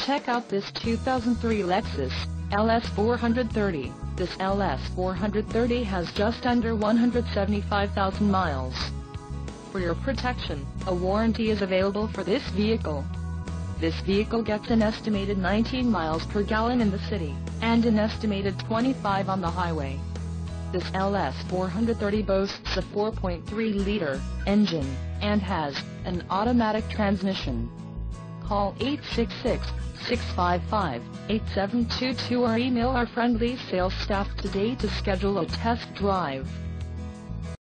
Check out this 2003 Lexus LS 430. This LS 430 has just under 175,000 miles. For your protection, a warranty is available for this vehicle. This vehicle gets an estimated 19 miles per gallon in the city, and an estimated 25 on the highway. This LS 430 boasts a 4.3-liter engine, and has an automatic transmission. Call 866-655-8722 or email our friendly sales staff today to schedule a test drive.